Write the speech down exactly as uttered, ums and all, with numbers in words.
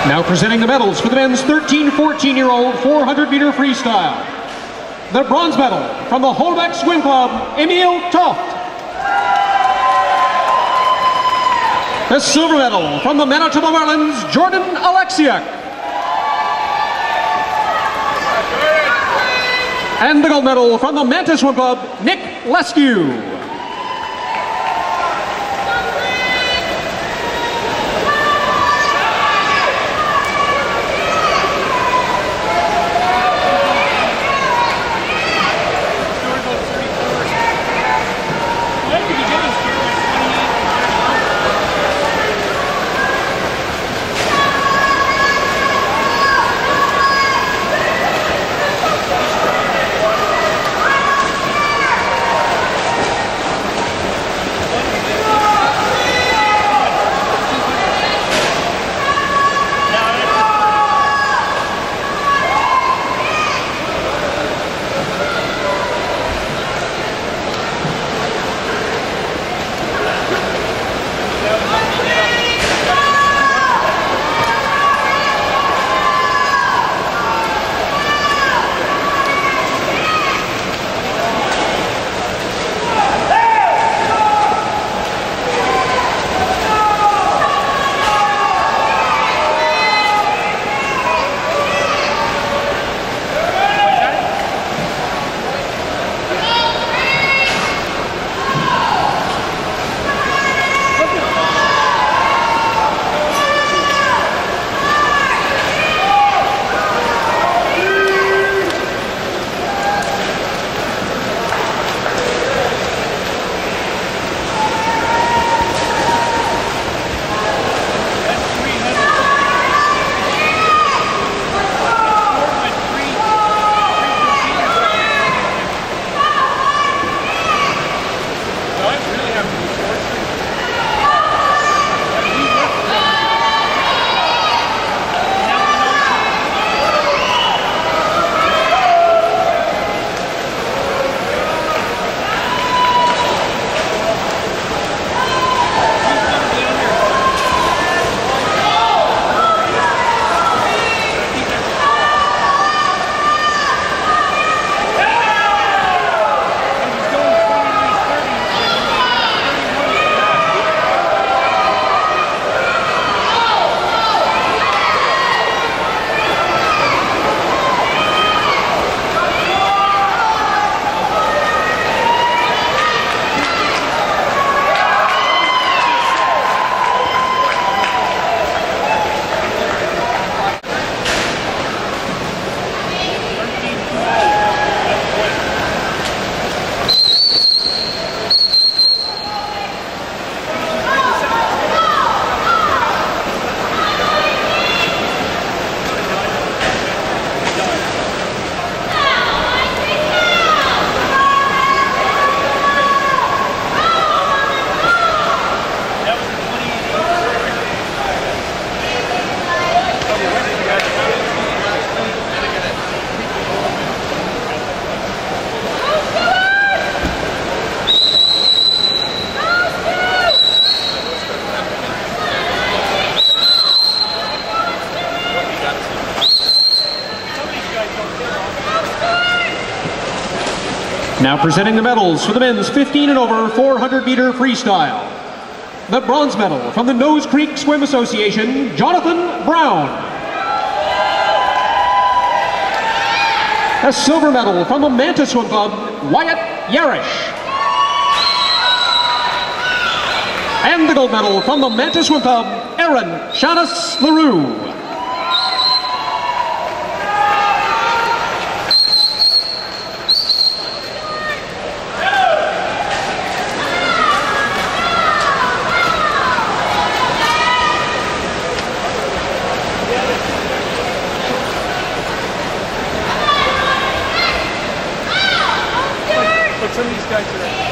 Now presenting the medals for the men's thirteen fourteen year old four hundred meter freestyle. The bronze medal from the Holbeck Swim Club, Emil Toft. The silver medal from the Manitoba Marlins, Jordan Alexiak. And the gold medal from the Manta Swim Club, Nick Lescue. Now presenting the medals for the men's fifteen and over four hundred meter freestyle. The bronze medal from the Nose Creek Swim Association, Jonathan Brown. A silver medal from the Manta Swim Club, Wyatt Yarish. And the gold medal from the Manta Swim Club, Aaron Shanis LaRue. Some of these guys are